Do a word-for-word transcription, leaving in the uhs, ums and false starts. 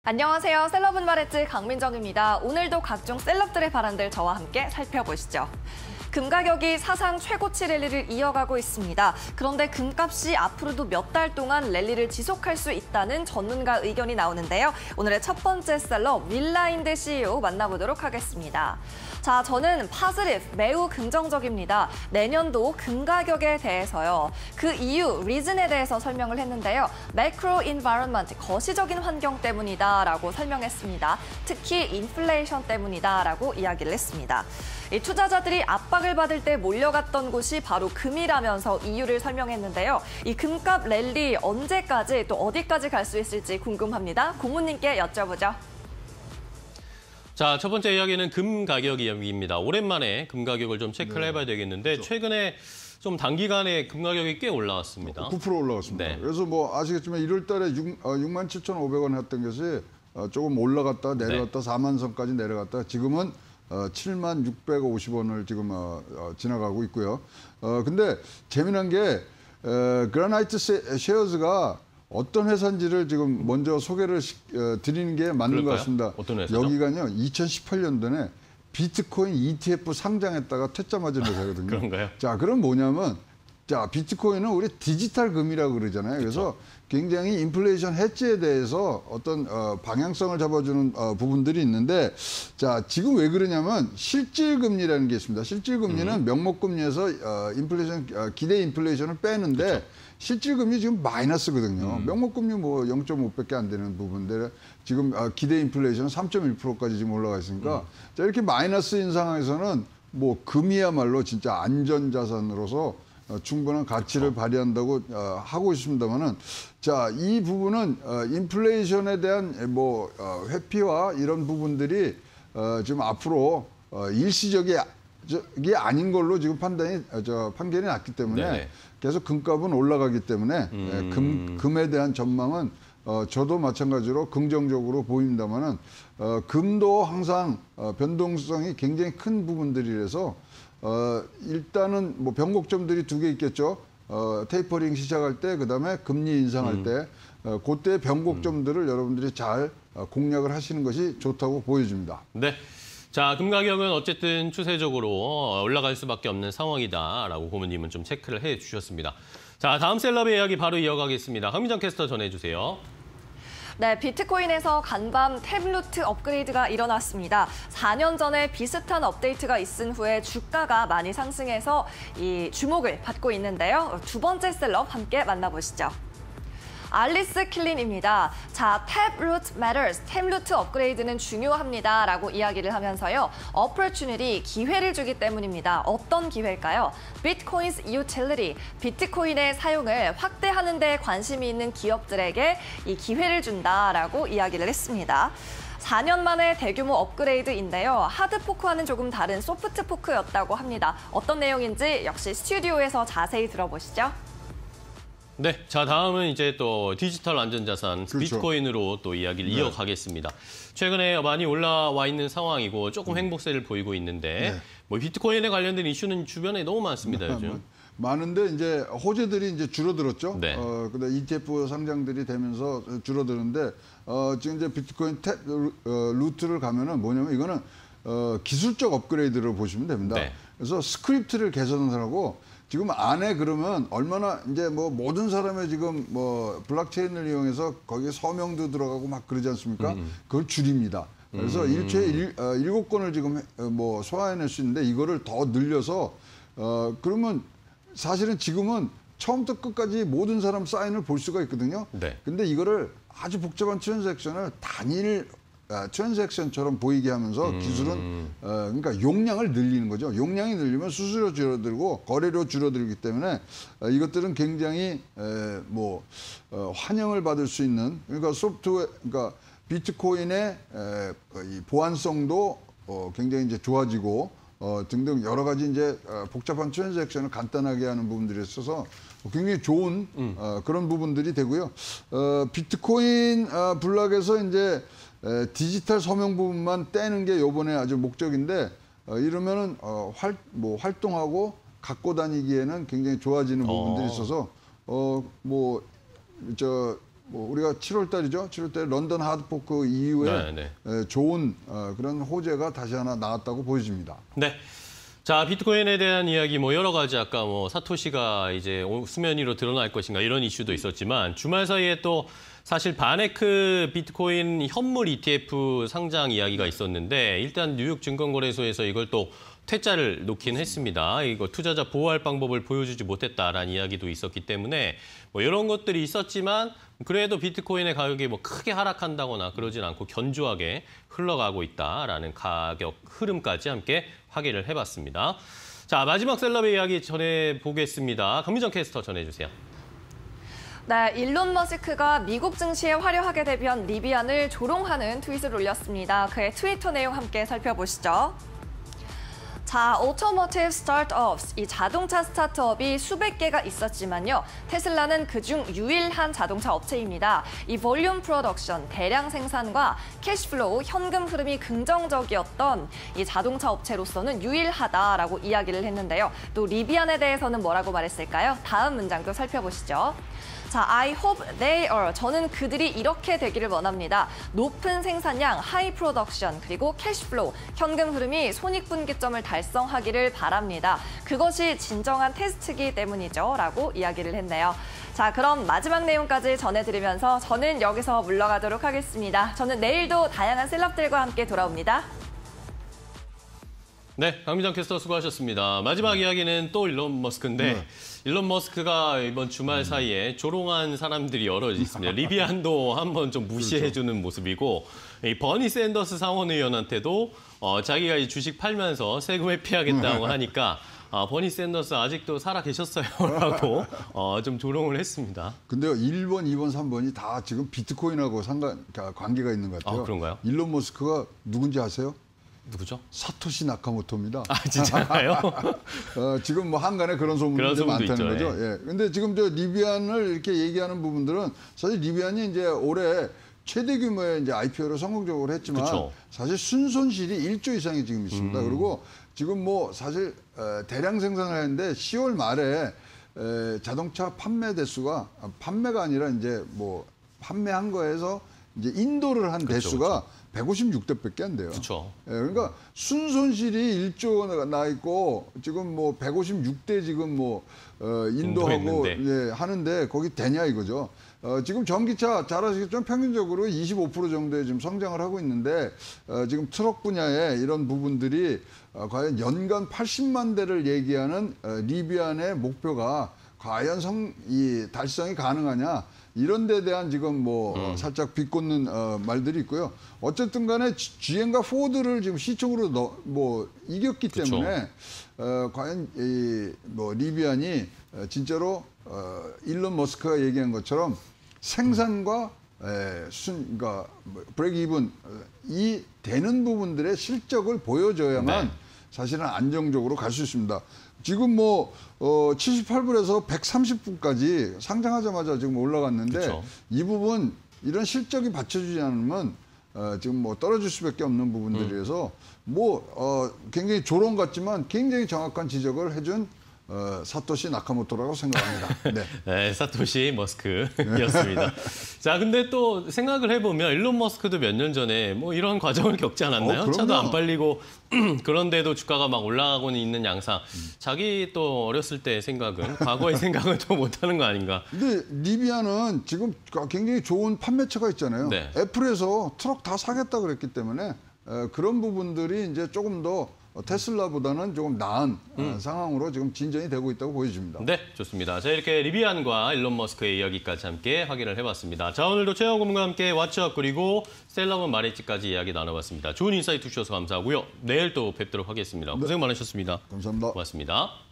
안녕하세요. 셀럽은바레츠 강민정입니다. 오늘도 각종 셀럽들의 발언들 저와 함께 살펴보시죠. 금 가격이 사상 최고치 랠리를 이어가고 있습니다. 그런데 금값이 앞으로도 몇 달 동안 랠리를 지속할 수 있다는 전문가 의견이 나오는데요. 오늘의 첫 번째 셀럽 윌라인드 씨이오 만나보도록 하겠습니다. 자, 저는 파즈리프 매우 긍정적입니다. 내년도 금 가격에 대해서요. 그 이유, 리즌에 대해서 설명을 했는데요. 매크로 인바이런먼트, 거시적인 환경 때문이다라고 설명했습니다. 특히 인플레이션 때문이다라고 이야기를 했습니다. 이 투자자들이 압박을 받을 때 몰려갔던 곳이 바로 금이라면서 이유를 설명했는데요. 이 금값 랠리 언제까지 또 어디까지 갈 수 있을지 궁금합니다. 고모님께 여쭤보죠. 자, 첫 번째 이야기는 금 가격 이야기입니다. 오랜만에 금 가격을 좀 체크를 네. 해봐야 되겠는데 그렇죠. 최근에 좀 단기간에 금 가격이 꽤 올라왔습니다. 구 퍼센트 올라갔습니다. 네. 그래서 뭐 아시겠지만 일월 달에 육만 칠천오백 원 했던 것이 조금 올라갔다 내려갔다 네. 사만 선까지 내려갔다 지금은 칠만 육백오십 원을 지금 지나가고 있고요. 근데 재미난 게 그라나이트 셰어즈가 어떤 회사인지를 지금 먼저 소개를 드리는 게 맞는 그럴까요? 것 같습니다. 어떤 회사죠? 여기가요, 이천십팔 년도에 비트코인 이티에프 상장했다가 퇴짜 맞은 회사거든요. 그런가요? 자, 그럼 뭐냐면, 자, 비트코인은 우리 디지털 금이라고 그러잖아요. 그래서 그쵸. 굉장히 인플레이션 해지에 대해서 어떤 어, 방향성을 잡아주는 어, 부분들이 있는데, 자, 지금 왜 그러냐면 실질 금리라는 게 있습니다. 실질 금리는 음. 명목 금리에서 어, 인플레이션 어, 기대 인플레이션을 빼는데. 그쵸. 실질금리 지금 마이너스거든요. 음. 명목금리 뭐 영 점 오밖에 안 되는 부분들 지금 기대 인플레이션은 삼 점 일 퍼센트까지 지금 올라가 있으니까 음. 자, 이렇게 마이너스인 상황에서는 뭐 금이야말로 진짜 안전자산으로서 충분한 가치를 그렇죠. 발휘한다고 하고 있습니다만은 자, 이 부분은 인플레이션에 대한 뭐 회피와 이런 부분들이 지금 앞으로 일시적이 이게 아닌 걸로 지금 판단이 저 판결이 났기 때문에 네네. 계속 금값은 올라가기 때문에 음. 금 금에 대한 전망은 어, 저도 마찬가지로 긍정적으로 보입니다만은 어, 금도 항상 어, 변동성이 굉장히 큰 부분들이라서 어, 일단은 뭐 변곡점들이 두 개 있겠죠. 어, 테이퍼링 시작할 때 그다음에 금리 인상할 음. 때 어, 그때 변곡점들을 음. 여러분들이 잘 어, 공략을 하시는 것이 좋다고 보여집니다. 네. 자, 금 가격은 어쨌든 추세적으로 올라갈 수밖에 없는 상황이다라고 고모님은 좀 체크를 해주셨습니다. 자, 다음 셀럽의 이야기 바로 이어가겠습니다. 강민정 캐스터 전해주세요. 네, 비트코인에서 간밤 탭루트 업그레이드가 일어났습니다. 사 년 전에 비슷한 업데이트가 있은 후에 주가가 많이 상승해서 이 주목을 받고 있는데요. 두 번째 셀럽 함께 만나보시죠. 알리스 킬린입니다. 자, 탭루트 matters, 탭루트 업그레이드는 중요합니다. 라고 이야기를 하면서요. opportunity, 기회를 주기 때문입니다. 어떤 기회일까요? Bitcoin's utility, 비트코인의 사용을 확대하는 데 관심이 있는 기업들에게 이 기회를 준다라고 이야기를 했습니다. 사 년 만에 대규모 업그레이드인데요. 하드포크와는 조금 다른 소프트포크였다고 합니다. 어떤 내용인지 역시 스튜디오에서 자세히 들어보시죠. 네, 자 다음은 이제 또 디지털 안전자산 그렇죠. 비트코인으로 또 이야기를 네. 이어가겠습니다. 최근에 많이 올라와 있는 상황이고 조금 횡보세를 보이고 있는데 네. 뭐 비트코인에 관련된 이슈는 주변에 너무 많습니다, 네, 요즘. 많은데 이제 호재들이 이제 줄어들었죠. 네. 어, 근데 이티에프 상장들이 되면서 줄어드는데 어, 지금 이제 비트코인 탭 어, 루트를 가면은 뭐냐면 이거는 어, 기술적 업그레이드를 보시면 됩니다. 네. 그래서 스크립트를 개선하고 지금 안에 그러면 얼마나 이제 뭐 모든 사람의 지금 뭐 블록체인을 이용해서 거기에 서명도 들어가고 막 그러지 않습니까? 음. 그걸 줄입니다. 그래서 음. 일초에 일, 어, 일곱 건을 지금 뭐 소화해낼 수 있는데 이거를 더 늘려서 어 그러면 사실은 지금은 처음부터 끝까지 모든 사람 사인을 볼 수가 있거든요. 네. 근데 이거를 아주 복잡한 트랜잭션을 단일 트랜잭션처럼 보이게 하면서 음. 기술은 어, 그러니까 용량을 늘리는 거죠. 용량이 늘리면 수수료 줄어들고 거래료 줄어들기 때문에 어, 이것들은 굉장히 에, 뭐 어, 환영을 받을 수 있는 그러니까 소프트웨어 그러니까 비트코인의 에, 이 보안성도 어, 굉장히 이제 좋아지고 어, 등등 여러 가지 이제 어, 복잡한 트랜잭션을 간단하게 하는 부분들이 있어서 굉장히 좋은 음. 어, 그런 부분들이 되고요. 어, 비트코인 어, 블록에서 이제 에, 디지털 서명 부분만 떼는 게 요번에 아주 목적인데 어, 이러면은 어, 활, 뭐 활동하고 갖고 다니기에는 굉장히 좋아지는 부분들이 있어서 어, 뭐 저 뭐 우리가 칠월 달이죠. 칠월 달에 런던 하드포크 이후에 네, 네. 에, 좋은 어, 그런 호재가 다시 하나 나왔다고 보여집니다. 네. 자, 비트코인에 대한 이야기 뭐 여러 가지 아까 뭐 사토시가 이제 수면 위로 드러날 것인가 이런 이슈도 있었지만 주말 사이에 또 사실 바네크 비트코인 현물 이티에프 상장 이야기가 있었는데 일단 뉴욕 증권거래소에서 이걸 또 퇴짜를 놓긴 했습니다. 이거 투자자 보호할 방법을 보여주지 못했다라는 이야기도 있었기 때문에 뭐 이런 것들이 있었지만 그래도 비트코인의 가격이 뭐 크게 하락한다거나 그러진 않고 견조하게 흘러가고 있다라는 가격 흐름까지 함께 확인을 해봤습니다. 자, 마지막 셀럽의 이야기 전해보겠습니다. 강민정 캐스터 전해주세요. 네, 일론 머스크가 미국 증시에 화려하게 데뷔한 리비안을 조롱하는 트윗을 올렸습니다. 그의 트위터 내용 함께 살펴보시죠. 자, 오토모티브 스타트업스, 이 자동차 스타트업이 수백 개가 있었지만요. 테슬라는 그중 유일한 자동차 업체입니다. 이 볼륨 프로덕션, 대량 생산과 캐시플로우, 현금 흐름이 긍정적이었던 이 자동차 업체로서는 유일하다라고 이야기를 했는데요. 또 리비안에 대해서는 뭐라고 말했을까요? 다음 문장도 살펴보시죠. 자, I hope they are. 저는 그들이 이렇게 되기를 원합니다. 높은 생산량, 하이 프로덕션, 그리고 캐시플로우, 현금 흐름이 손익분기점을 달성하기를 바랍니다. 그것이 진정한 테스트이기 때문이죠. 라고 이야기를 했네요. 자, 그럼 마지막 내용까지 전해드리면서 저는 여기서 물러가도록 하겠습니다. 저는 내일도 다양한 셀럽들과 함께 돌아옵니다. 네, 강민정 캐스터 수고하셨습니다. 마지막 이야기는 또 일론 머스크인데 네. 일론 머스크가 이번 주말 사이에 조롱한 사람들이 여러 있습니다. 리비안도 한번 좀 무시해주는 모습이고 이 버니 샌더스 상원의원한테도 어, 자기가 이 주식 팔면서 세금 회피하겠다고 하니까 아, 버니 샌더스 아직도 살아 계셨어요라고 어, 좀 조롱을 했습니다. 근데요, 일 번, 이 번, 삼 번이 다 지금 비트코인하고 상관 관계가 있는 것 같아요. 아, 그런가요? 일론 머스크가 누군지 아세요? 누구죠? 사토시 나카모토입니다. 아, 진짜요? 어, 지금 뭐 한간에 그런 소문이 그런 소문도 많다는 있죠, 거죠. 예. 근데 지금 저 리비안을 이렇게 얘기하는 부분들은 사실 리비안이 이제 올해 최대 규모의 이제 아이피오를 성공적으로 했지만 그쵸. 사실 순손실이 일조 이상이 지금 있습니다. 음. 그리고 지금 뭐 사실 어, 대량 생산을 했는데 시월 말에 에, 자동차 판매 대수가 아, 판매가 아니라 이제 뭐 판매한 거에서 이제 인도를 한 그쵸, 대수가 그쵸. 백오십육 대밖에 안 돼요. 그렇죠. 예, 그러니까 순손실이 일조가 나 있고 지금 뭐 백오십육 대 지금 뭐 어, 인도하고 인도했는데. 예, 하는데 거기 되냐 이거죠. 어, 지금 전기차 잘 아시겠지만 평균적으로 이십오 퍼센트 정도의 지금 성장을 하고 있는데 어, 지금 트럭 분야에 이런 부분들이 어, 과연 연간 팔십만 대를 얘기하는 어, 리비안의 목표가 과연 성, 이 달성이 가능하냐 이런 데 대한 지금 뭐 어, 살짝 비꼬는 어, 말들이 있고요. 어쨌든 간에 지엠과 포드를 지금 시총으로 넣, 뭐 이겼기 그쵸. 때문에 어, 과연 이 뭐 리비안이 어, 진짜로 어, 일론 머스크가 얘기한 것처럼 생산과 에, 순, 그러니까 브레이크 이븐 이 되는 부분들의 실적을 보여줘야만 네. 사실은 안정적으로 갈 수 있습니다. 지금 뭐 어, 칠십팔 불에서 백삼십 불까지 상장하자마자 지금 올라갔는데 그쵸. 이 부분 이런 실적이 받쳐주지 않으면 어, 지금 뭐 떨어질 수밖에 없는 부분들이어서 뭐 어, 굉장히 조롱 같지만 굉장히 정확한 지적을 해준 어, 사토시 나카모토라고 생각합니다. 네. 네, 사토시 머스크였습니다. 자, 근데 또 생각을 해보면 일론 머스크도 몇 년 전에 뭐 이런 과정을 겪지 않았나요? 어, 차도 안 그럼요. 팔리고 그런데도 주가가 막 올라가고는 있는 양상. 자기 또 어렸을 때 생각은 과거의 생각은 또 못하는 거 아닌가? 근데 리비아는 지금 굉장히 좋은 판매처가 있잖아요. 네. 애플에서 트럭 다 사겠다 그랬기 때문에 어, 그런 부분들이 이제 조금 더 테슬라보다는 조금 나은 어, 상황으로 지금 진전이 되고 있다고 보여집니다. 네, 좋습니다. 자, 이렇게 리비안과 일론 머스크의 이야기까지 함께 확인을 해봤습니다. 자, 오늘도 최영 고문과 함께 왓츠업 그리고 셀럽은 말했지까지 이야기 나눠봤습니다. 좋은 인사이트 주셔서 감사하고요. 내일 또 뵙도록 하겠습니다. 고생 많으셨습니다. 감사합니다. 고맙습니다.